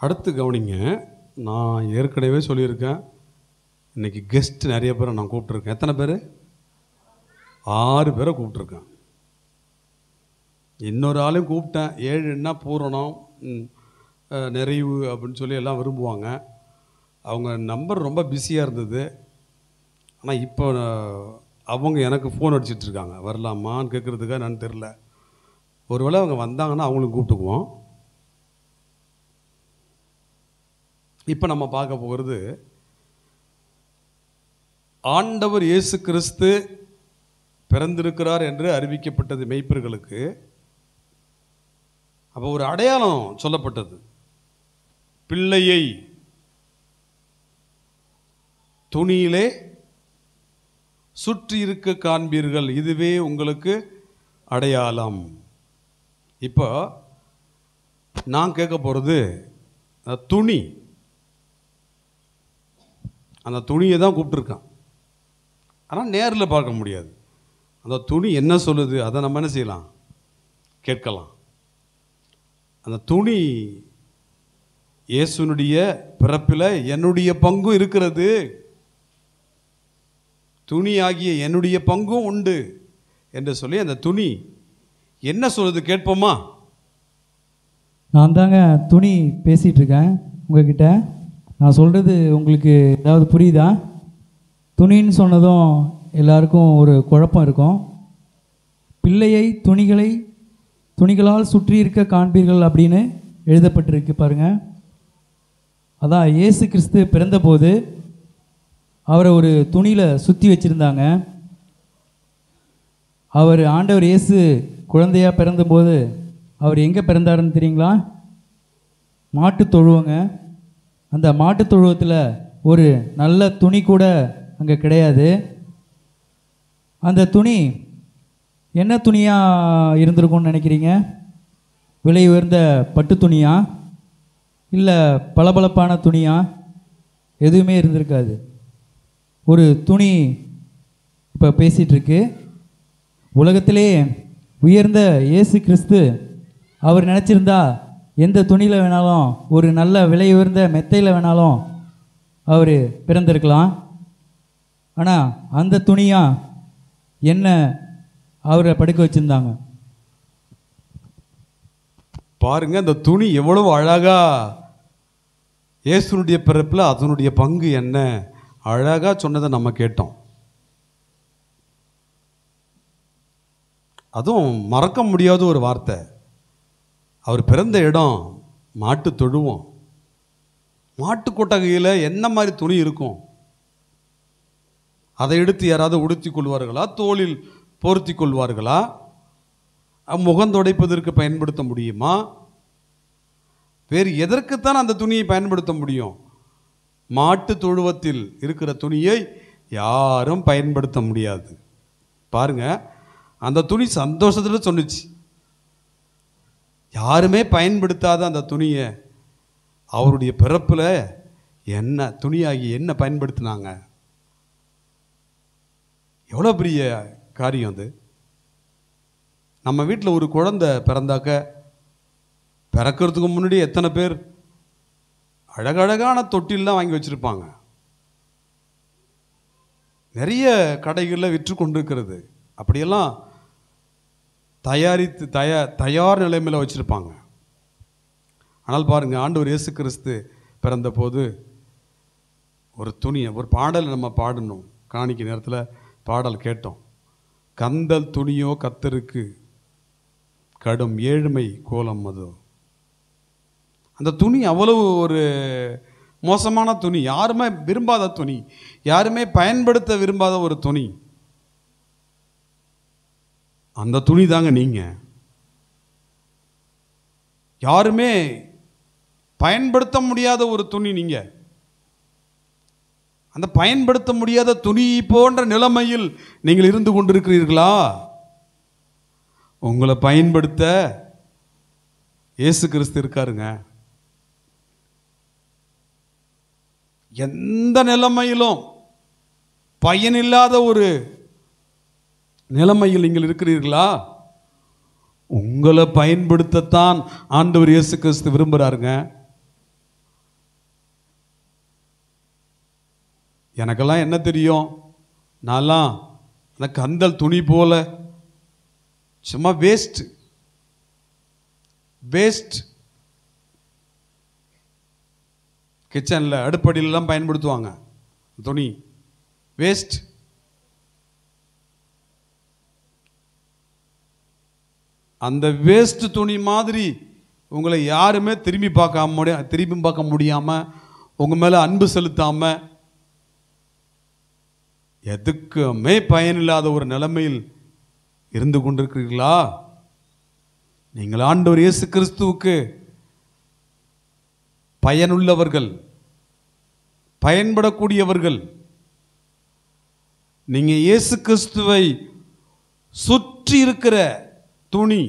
அடுத்து கவனிங்க. நான் ஏற்கனவே சொல்லியிருக்கேன், இன்றைக்கி கெஸ்ட் நிறைய பேரை நான் கூப்பிட்ருக்கேன். எத்தனை பேர்? 6 பேரை கூப்பிட்ருக்கேன். இன்னொரு ஆளையும் கூப்பிட்டேன். 7ன்னா பூரணம், நிறைவு அப்படின்னு சொல்லி எல்லாம் விரும்புவாங்க. அவங்க நம்பர் ரொம்ப பிஸியாக இருந்தது. ஆனால் இப்போ அவங்க எனக்கு ஃபோன் அடிச்சிட்ருக்காங்க, வரலாமான்னு கேட்குறதுக்காக என்னன்னு தெரில. ஒருவேளை அவங்க வந்தாங்கன்னா அவங்களும் கூப்பிட்டுக்குவோம். இப்போ நம்ம பார்க்க போகிறது ஆண்டவர் இயேசு கிறிஸ்து பிறந்திருக்கிறார் என்று அறிவிக்கப்பட்டது மெய்ப்பர்களுக்கு. அப்போ ஒரு அடையாளம் சொல்லப்பட்டது. பிள்ளையை துணியிலே சுற்றி இருக்க காண்பீர்கள், இதுவே உங்களுக்கு அடையாளம். இப்போ நான் கேட்க போகிறது துணி. அந்த துணியை தான் கூப்பிட்டுருக்கான். ஆனால் நேரில் பார்க்க முடியாது. அந்த துணி என்ன சொல்லுது அதை நம்ம என்ன செய்யலாம்? கேட்கலாம். அந்த துணி இயேசுனுடைய பிறப்பில் என்னுடைய பங்கும் இருக்கிறது, துணி ஆகிய என்னுடைய பங்கும் உண்டு என்று சொல்லி அந்த துணி என்ன சொல்லுது கேட்போமா? நான் தாங்க துணி பேசிகிட்டு இருக்கேன் உங்ககிட்ட. நான் சொல்கிறது உங்களுக்கு ஏதாவது புரியுதா? துணின்னு சொன்னதும் எல்லாருக்கும் ஒரு குழப்பம் இருக்கும். பிள்ளையை துணிகளால் சுற்றி இருக்க காண்பீர்கள் அப்படின்னு எழுதப்பட்டிருக்கு பாருங்க. அதான் இயேசு கிறிஸ்து பிறந்தபோது அவரை ஒரு துணியில் சுற்றி வச்சுருந்தாங்க. அவர் ஆண்டவர் இயேசு குழந்தையாக பிறந்தபோது அவர் எங்கே பிறந்தாருன்னு தெரியுங்களா? மாட்டு தொழுவங்க. அந்த மாட்டு தொழுவத்தில் ஒரு நல்ல துணி கூட அங்கே கிடையாது. அந்த துணி என்ன துணியாக இருந்திருக்கும்னு நினைக்கிறீங்க? விலை உயர்ந்த பட்டு துணியா, இல்லை பளபளப்பான துணியா? எதுவுமே இருந்திருக்காது. ஒரு துணி இப்போ பேசிகிட்ருக்கு. உலகத்திலே உயர்ந்த இயேசு கிறிஸ்து அவர் நினச்சிருந்தா எந்த துணியில் வேணாலும், ஒரு நல்ல விலை உயர்ந்த மெத்தையில் வேணாலும் அவர் பிறந்திருக்கலாம். ஆனால் அந்த துணியாக என்ன அவரை படுக்க வச்சுருந்தாங்க பாருங்க. அந்த துணி எவ்வளவு அழகா இயேசுனுடைய பிறப்பில் அதனுடைய பங்கு என்ன அழகா சொன்னதை நம்ம கேட்டோம். அதுவும் மறக்க முடியாத ஒரு வார்த்தை. அவர் பிறந்த இடம் மாட்டு தொழுவம். மாட்டு கொட்டகையில் என்ன மாதிரி துணி இருக்கும்? அதை எடுத்து யாராவது உடுத்தி கொள்வார்களா? தோளில் போர்த்தி கொள்வார்களா? முகந்துடைப்பதற்கு பயன்படுத்த முடியுமா? வேறு எதற்குத்தான் அந்த துணியை பயன்படுத்த முடியும்? மாட்டு தொழுவத்தில் இருக்கிற துணியை யாரும் பயன்படுத்த முடியாது. பாருங்க, அந்த துணி சந்தோஷத்தில் சொன்னிச்சு. யாருமே பயன்படுத்தாத அந்த துணியை அவருடைய பிறப்பில் என்ன துணியாகி என்ன பயன்படுத்தினாங்க? எவ்வளோ பெரிய காரியம் அது. நம்ம வீட்டில் ஒரு குழந்தை பிறந்தாக்க பிறக்கிறதுக்கு முன்னாடி எத்தனை பேர் அழகழகான தொட்டிலாம் வாங்கி வச்சுருப்பாங்க. நிறைய கடைகளில் விற்று கொண்டிருக்கிறது. அப்படியெல்லாம் தயாரித்து தயார் நிலைமையில் வச்சுருப்பாங்க. ஆனால் பாருங்கள், ஆண்டவர் இயேசு கிறிஸ்து பிறந்தபோது ஒரு துணியை, ஒரு பாடல் நம்ம பாடணும். காணிக்கை நேரத்தில் பாடல் கேட்டோம். கந்தல் துணியோ கத்தருக்கு கடும் ஏழ்மை கோலம் அது. அந்த துணி அவ்வளவு ஒரு மோசமான துணி, யாருமே விரும்பாத துணி, யாருமே பயன்படுத்த விரும்பாத ஒரு துணி. அந்த துணி தாங்க நீங்க. யாருமே பயன்படுத்த முடியாத ஒரு துணி நீங்க. அந்த பயன்படுத்த முடியாத துணி போன்ற நிலைமையில் நீங்கள் இருந்து கொண்டிருக்கிறீர்களா? உங்களை பயன்படுத்த இயேசு கிறிஸ்து இருக்காருங்க. எந்த நிலைமையிலும் பயனில்லாத ஒரு நிலைமையில் நீங்கள் இருக்கிறீர்களா? உங்களை பயன்படுத்தத்தான் ஆண்டவர் இயேசு கிறிஸ்து விரும்புகிறாருங்க. எனக்கெல்லாம் என்ன தெரியும், நான்லாம் அந்த கந்தல் துணி போல சும்மா வேஸ்ட். கிச்சனில் அடுப்படியிலலாம் பயன்படுத்துவாங்க துணி, வேஸ்ட். அந்த வேஸ்ட் துணி மாதிரி உங்களை யாருமே திரும்பி பார்க்க முடியாமல், உங்கள் மேலே அன்பு செலுத்தாமல், எதுக்குமே பயனில்லாத ஒரு நிலைமையில் இருந்து கொண்டிருக்கிறீர்களா? நீங்கள் ஆண்டவர் இயேசு கிறிஸ்துவுக்கு பயனுள்ளவர்கள், பயன்படக்கூடியவர்கள். நீங்கள் இயேசு கிறிஸ்துவை சுற்றி இருக்கிற துணி.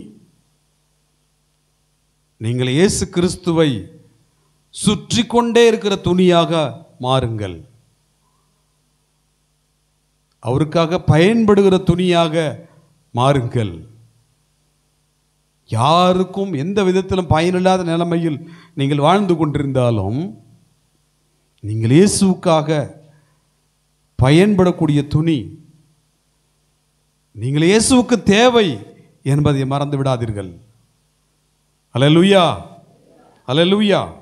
நீங்கள் இயேசு கிறிஸ்துவை சுற்றி கொண்டே இருக்கிற துணியாக மாறுங்கள். அவருக்காக பயன்படுகிற துணியாக மாறுங்கள். யாருக்கும் எந்த விதத்திலும் பயனில்லாத நிலைமையில் நீங்கள் வாழ்ந்து கொண்டிருந்தாலும், நீங்கள் இயேசுவுக்காக பயன்படக்கூடிய துணி. நீங்கள் இயேசுவுக்கு தேவை என்பதை மறந்து விடாதீர்கள். அல்லேலூயா, அல்லேலூயா.